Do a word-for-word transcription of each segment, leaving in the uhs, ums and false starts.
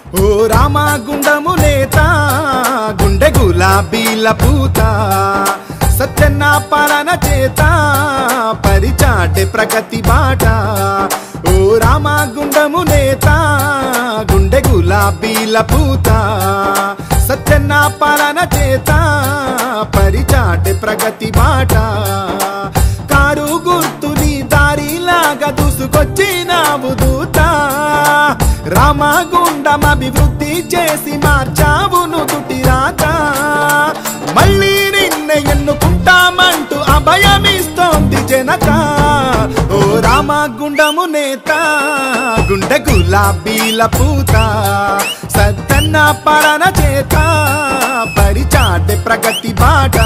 ఓ రామ గుండము నేత గుండె గులాబీల పూత సత్యన్న పాలన చేత పరిచాటే ప్రగతి బాట ఓ రామ గుండము నేత గుండె గులాబీల పూత సత్యన్న పాలన చేత పరిచాటే ప్రగతి బాట కారు గుర్తుని దారిలాగా దూసుకొచ్చినావు దూత రామగుండం అభివృద్ధి చేసి మార్చావు నుదుటి రాత మళ్ళీ నిన్నే ఎన్నుకుంటామంటూ అభయమిస్తోంది జనత ఓ రామగుండము నేత గుండె గులాబీల పూత సత్తన్న పాలన చేత పరిచాటే ప్రగతి బాట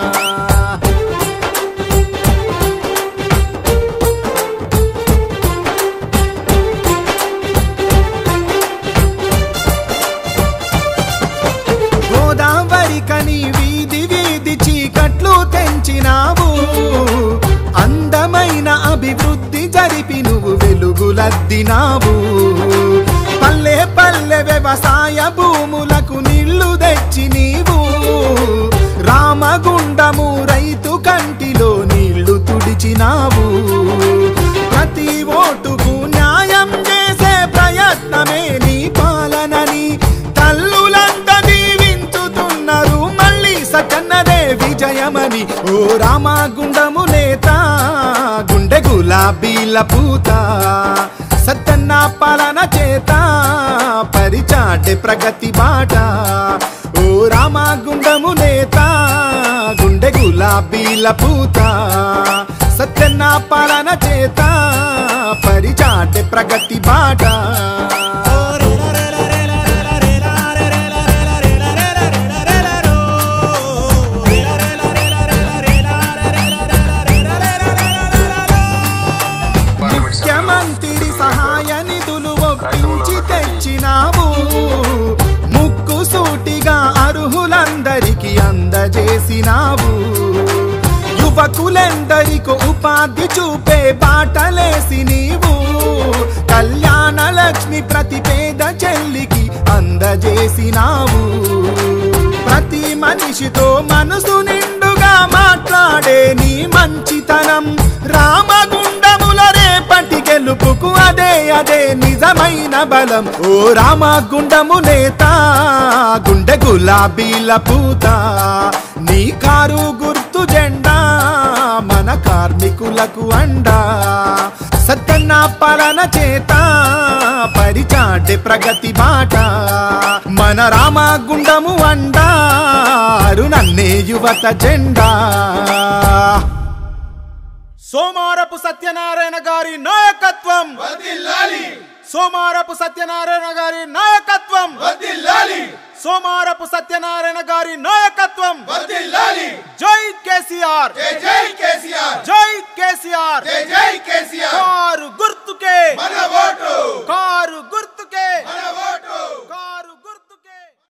కని వీధి వీధి చీకట్లు తెంచినావు అందమైన అభివృద్ధి జరిపి నువ్వు వెలుగులద్దినావు పల్లె పల్లె వ్యవసాయ భూములకు నీళ్లు తెచ్చి నీవు రామగుండము రైతు కంటిలో నీళ్లు తుడిచినావు ప్రతి ఓటుకు న్యాయం చేసే ప్రయత్నమే నీ పాలనని తల్లులంతా దీవించుతున్నారు మళ్ళీ సకన్నదే విజయమని ఓ రామగుండము నేత గుండె గులాబీల పూత సత్తన్న పాలన చేత పరిచాటే ప్రగతి బాట ఓ రామగుండము నేత గుండె గులాబీల పూత సత్తన్న పాలన చేత పరిచాటే ప్రగతి బాట ముఖ్యమంత్రి సహాయ నిధులు ఒప్పించి తెచ్చినావు ముక్కు సూటిగా అర్హులందరికీ అందజేసినావు యువకులందరికీ ఉపాధి చూపే బాటలేసి నీవు కళ్యాణ లక్ష్మి ప్రతి పేద చెల్లికి అందజేసినావు ప్రతి మనిషితో మనసు నిండుగా మాట్లాడే నీ మంచితనం రామగుండముల రేపటి గెలుపుకు అదే అదే నిజమైన బలం ఓ రామగుండము నేత గుండె గులాబీల పూత నీ కారు గుర్తు జెండా మన కార్మికులకు అండా సత్తన్న పాలన చేత పరిచాటే ప్రగతి బాట మన రామగుండము అండా అరుణన్నే యువత జెండా సోమారపు సత్యనారాయణ గారి నాయకత్వం వర్ధిల్లాలి సోమారపు సత్యనారాయణ గారి నాయకత్వం వర్ధిల్లాలి సోమారపు సత్యనారాయణ గారి నాయకత్వం వర్ధిల్లాలి జై కేసీఆర్ జై జై కేసీఆర్ జై కేసీఆర్ జై